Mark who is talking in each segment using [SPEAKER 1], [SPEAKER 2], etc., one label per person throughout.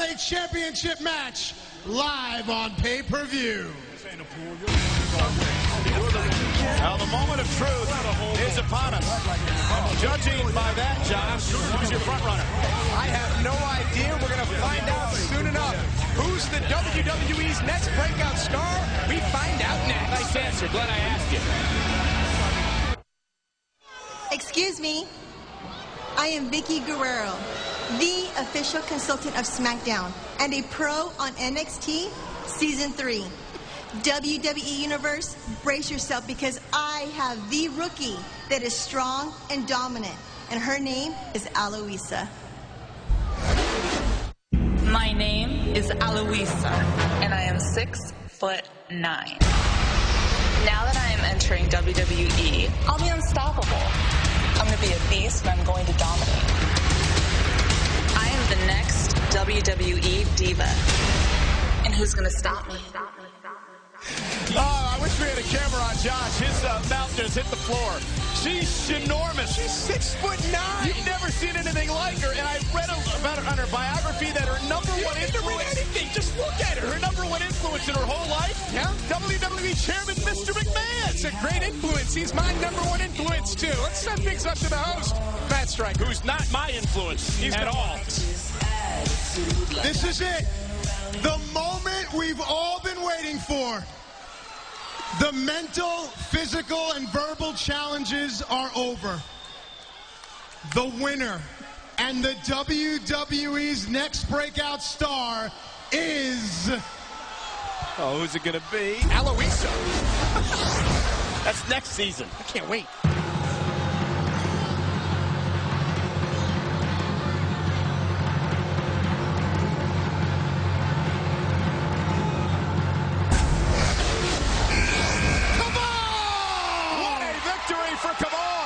[SPEAKER 1] Heavyweight Championship match live on pay-per-view.
[SPEAKER 2] Now the moment of truth is upon us. Judging by that, Josh, who's your front runner?
[SPEAKER 3] I have no idea. We're going to find out soon enough. Who's the WWE's next breakout star? We find out next.
[SPEAKER 2] Nice answer. Glad I asked you.
[SPEAKER 4] Excuse me. I am Vicky Guerrero, the official consultant of SmackDown and a pro on NXT Season 3. WWE Universe, brace yourself because I have the rookie that is strong and dominant, and her name is Aloisa.
[SPEAKER 5] My name is Aloisa, and I am 6'9". Now that I am entering WWE, I'll be unstoppable. I'm going to be a beast, and I'm going to dominate. I am the next WWE diva, and who's going to stop me?
[SPEAKER 2] Oh, I wish we had a camera on Josh. His mouth just hit the floor. She's enormous.
[SPEAKER 3] She's 6'9".
[SPEAKER 2] You've never seen anything like her, and I read about her on her biography that her number one influence.
[SPEAKER 3] Anything, just look at her.
[SPEAKER 2] Her number one influence in her whole life.
[SPEAKER 3] Yeah.
[SPEAKER 2] WWE Chairman Mr. McMahon.
[SPEAKER 3] It's a great influence. He's my number one influence too. Let's send things up to the host, That's right.
[SPEAKER 2] Who's not my influence. He's at all.
[SPEAKER 1] This is it. The moment we've all been waiting for. The mental, physical, and verbal challenges are over. The winner and the WWE's next breakout star is...
[SPEAKER 2] Oh, who's it going to be?
[SPEAKER 3] Aloisa.
[SPEAKER 2] That's next season.
[SPEAKER 3] I can't wait.
[SPEAKER 2] For Kamal.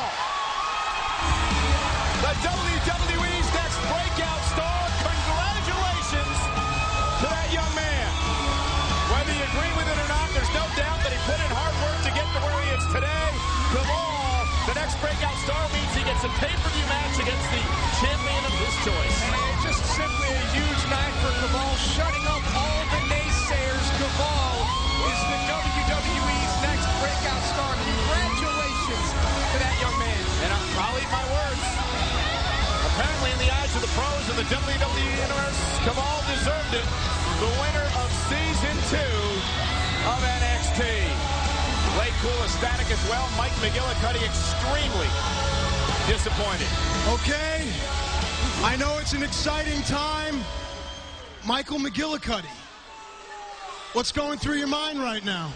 [SPEAKER 2] The WWE's next breakout star. Congratulations to that young man. Whether you agree with it or not, there's no doubt that he put in hard work to get to where he is today. Kamal, the next breakout star, means he gets a pay-per-view match against the champion of his choice.
[SPEAKER 3] And just simply a huge night for Kamal, shutting up all the naysayers. Kamal is the WWE's next breakout star. Congratulations to that young man.
[SPEAKER 2] And I'll eat my words. Apparently, in the eyes of the pros of the WWE Universe, Kamal deserved it. The winner of Season 2 of NXT. Lay Cool ecstatic as well. Mike McGillicuddy extremely disappointed.
[SPEAKER 1] Okay, I know it's an exciting time. Michael McGillicuddy, what's going through your mind right now?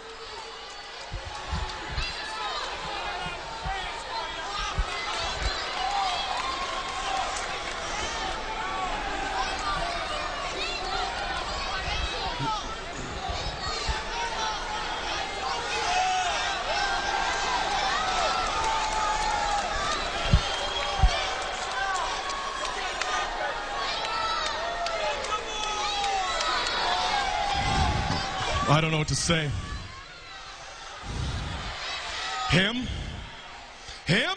[SPEAKER 6] I don't know what to say. Him? Him?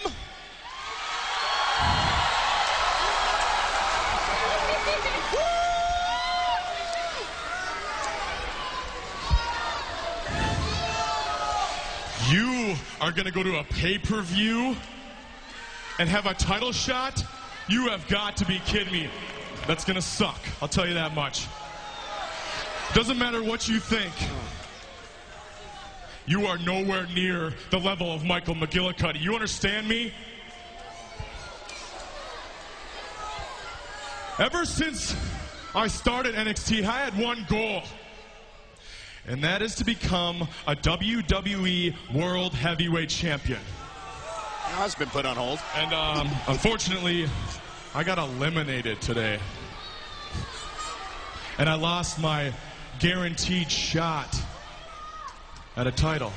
[SPEAKER 6] You are going to go to a pay-per-view and have a title shot? You have got to be kidding me. That's going to suck. I'll tell you that much. Doesn't matter what you think. You are nowhere near the level of Michael McGillicuddy. You understand me? Ever since I started NXT, I had one goal. And that is to become a WWE World Heavyweight Champion.
[SPEAKER 2] Now it's been put on hold.
[SPEAKER 6] And unfortunately, I got eliminated today. And I lost my guaranteed shot at a title.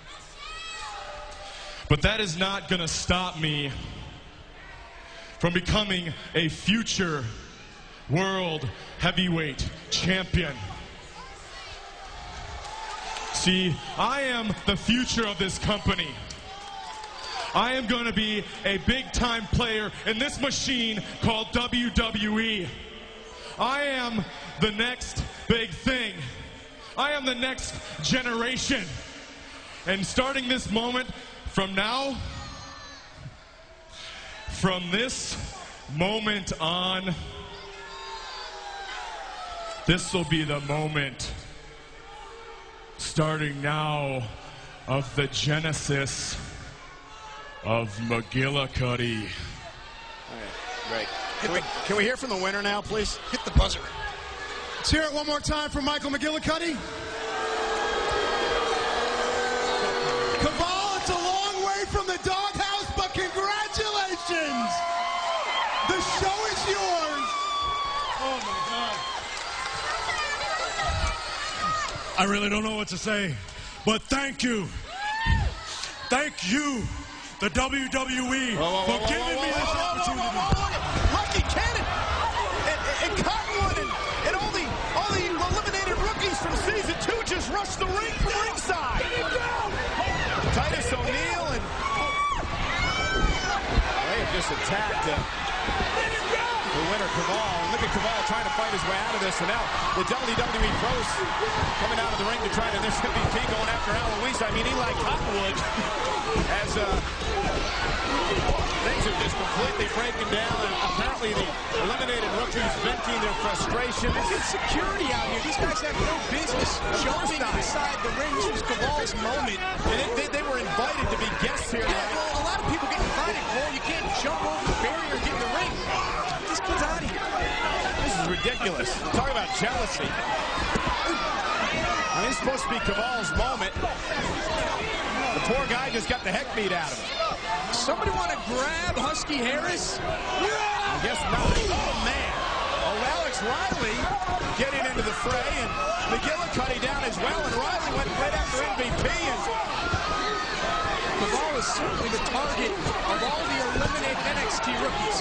[SPEAKER 6] But that is not going to stop me from becoming a future World Heavyweight Champion. See, I am the future of this company. I am going to be a big-time player in this machine called WWE. I am the next big thing. I am the next generation. And starting this moment from now, from this moment on, this will be the moment, starting now, of the genesis of McGillicuddy.
[SPEAKER 2] Right. Can we hear from the winner now, please?
[SPEAKER 3] Hit the buzzer.
[SPEAKER 1] Let's hear it one more time from Michael McGillicuddy. Cabal, it's a long way from the doghouse, but congratulations! The show is yours!
[SPEAKER 6] Oh my God.
[SPEAKER 7] I really don't know what to say, but thank you. Thank you, the WWE, for giving me this opportunity.
[SPEAKER 2] Lucky Cannon and Cottonwood and all the eliminated rookies from season 2 just rushed the ring from ringside. Titus O'Neil and they have just attacked the winner, Cabal. And look at Cabal trying to fight his way out of this. And now the WWE pros coming out of the ring to try to, there's MVP going after Alois. I mean, Eli Cottonwood as things are just completely breaking down. And apparently the eliminated rookies venting their frustration.
[SPEAKER 3] It's security out here. These guys have no business jumping inside the ring. This was Cabal's moment.
[SPEAKER 2] And they were invited to be guests here.
[SPEAKER 3] Yeah, well, a lot of people get invited, Cole. You can't jump over the barrier and get in the ring. This kid's out of here.
[SPEAKER 2] This is ridiculous. Talk about jealousy. I mean, it's supposed to be Cabal's moment. The poor guy just got the heck beat out of him.
[SPEAKER 3] Somebody want to grab Husky Harris?
[SPEAKER 2] I guess not. Oh, man. Oh, Alex Riley getting into the fray, and McGillicuddy down as well, and Riley went right after MVP. And
[SPEAKER 3] Cabal is certainly the target of all the eliminated NXT rookies.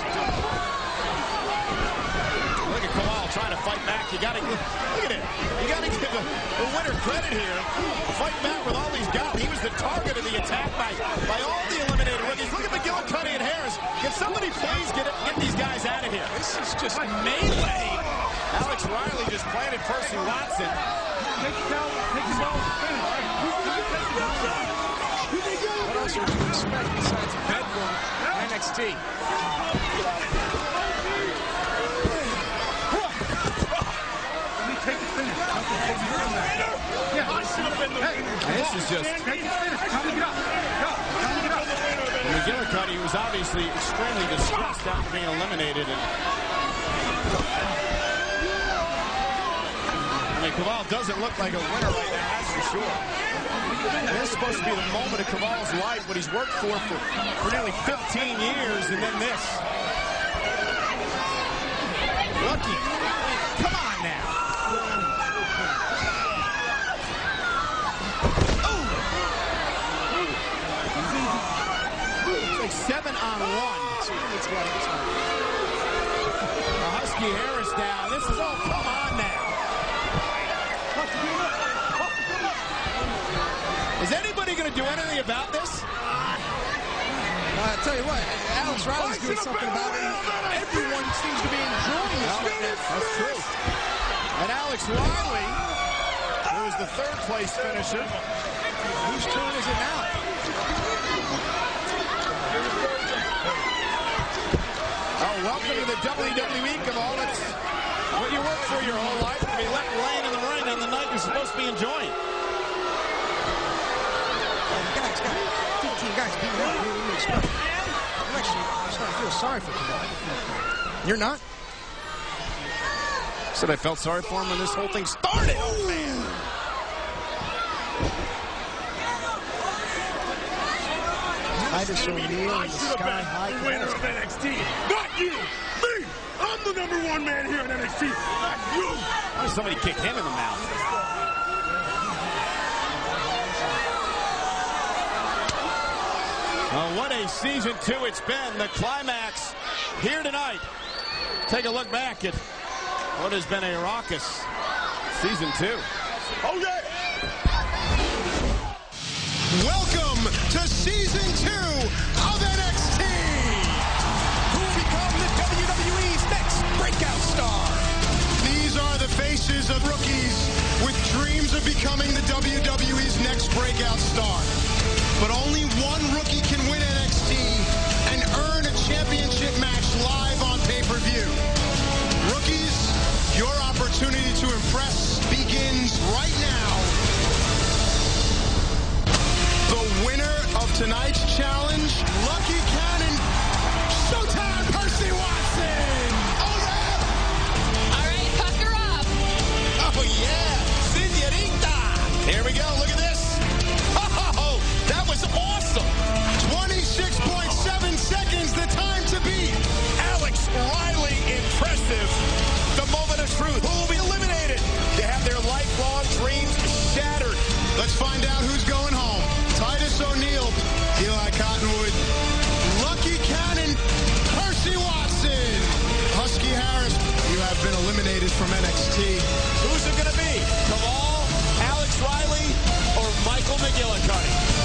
[SPEAKER 2] Look at Cabal trying to fight back. You got to look at it. You got to give the winner credit here. Fight back with all these guys. He was the target of the attack by all the eliminated rookies. Look at McGillicuddy and Harris. Can somebody please get these guys out of here?
[SPEAKER 3] This is just melee.
[SPEAKER 2] Alex Riley just planted Percy Watson.
[SPEAKER 3] What else would you expect besides Bedlam NXT?
[SPEAKER 2] This is just... McGillicuddy was obviously extremely distressed after being eliminated. And I mean, Cabal doesn't look like a winner right now, that's for sure. And this is supposed to be the moment of Cabal's life, what he's worked for nearly 15 years, and then this. Lucky. Come on now. It's like 7-on-1. Husky Harris down. This is all, come on now. Is anybody going to do anything about this?
[SPEAKER 3] I'll tell you what, Alex Riley's doing something about it. Everyone seems to be enjoying this right now.
[SPEAKER 2] That's true. And Alex Riley, who is the third place finisher.
[SPEAKER 3] Whose turn is it now?
[SPEAKER 2] Oh, welcome to the WWE, Cabal. It's what you work for your whole life, to be left laying in the ring on the night you're supposed to be enjoying.
[SPEAKER 3] Guys, 15 guys beating up. What do you expect? I'm actually starting to feel sorry for Cabal. You're not?
[SPEAKER 2] Said I felt sorry for him when this whole thing started. Oh, man.
[SPEAKER 3] Titus O'Neil in the Sky High.
[SPEAKER 7] Winner of NXT, not you, me. I'm the #1 man here in NXT, not you.
[SPEAKER 2] Why did somebody kick him in the mouth? What a season 2 it's been. The climax here tonight. Take a look back at what has been a raucous season 2.
[SPEAKER 7] Oh, yeah.
[SPEAKER 1] Welcome to Season 2 of NXT!
[SPEAKER 3] Who will become the WWE's next breakout star?
[SPEAKER 1] series of rookies with dreams of becoming the WWE's next breakout star. But only one rookie can win NXT and earn a championship match live on pay-per-view. Rookies, your opportunity to impress begins right now. The winner of tonight's challenge, Lucky Cannon, Showtime Percy Watson! Oh yeah!
[SPEAKER 5] All right, pucker up.
[SPEAKER 2] Oh, yeah. Señorita. Here we go. Look at this. Oh, that was awesome.
[SPEAKER 1] 26.7 seconds, the time to beat.
[SPEAKER 2] Alex Riley, impressive. The moment of truth. Who will be eliminated? They have their lifelong dreams shattered.
[SPEAKER 1] Let's find out who's going home. Titus O'Neil, Eli Cottonwood, Lucky Cannon, Percy Watson, Husky Harris. You have been eliminated from NXT.
[SPEAKER 2] Who's it going to be? Kamal, Alex Riley, or Michael McGillicuddy?